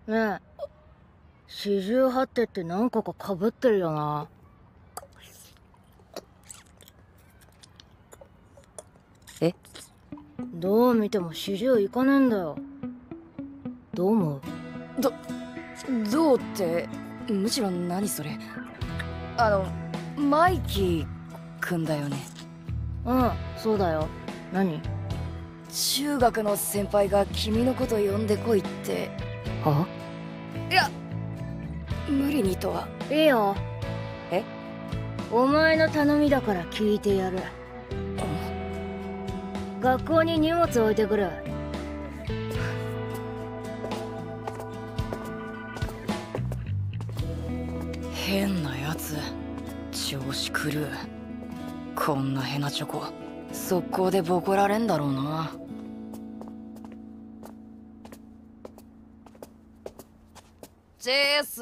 ねえ、四十八手って何個かかぶってるよな。 え？ どう見ても四十いかねえんだよ。どう思う？ どうって、むしろ何それ。マイキーくんだよね。 うん、そうだよ。何？ 中学の先輩が君のこと呼んでこいって。いや、無理にとは。 いいよ。 え？ お前の頼みだから聞いてやる。学校に荷物置いてくる。 変なやつ、調子狂う。こんなヘナチョコ速攻でボコられんだろうな。チース。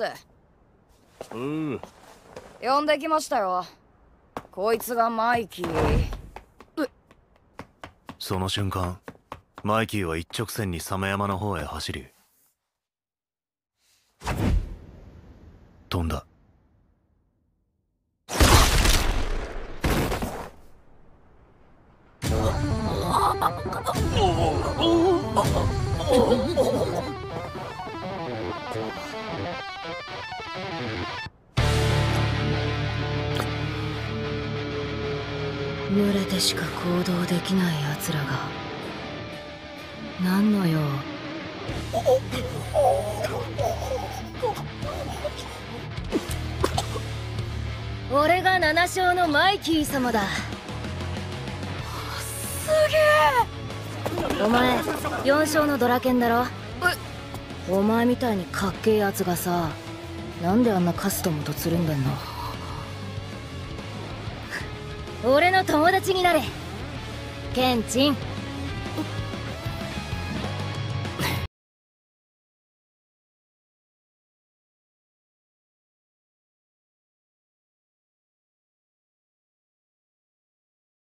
呼んできましたよ。こいつがマイキー。 その瞬間、マイキーは一直線にサ山の方へ走り飛んだ。 群れてしか行動できない奴らが何の用？俺が7勝のマイキー様だ。 すげえ。 お前4勝のドラケンだろ。お前みたいにかっけえやつがさ、なんであんなカスタムとつるんでんの？俺の友達になれ、ケンチン。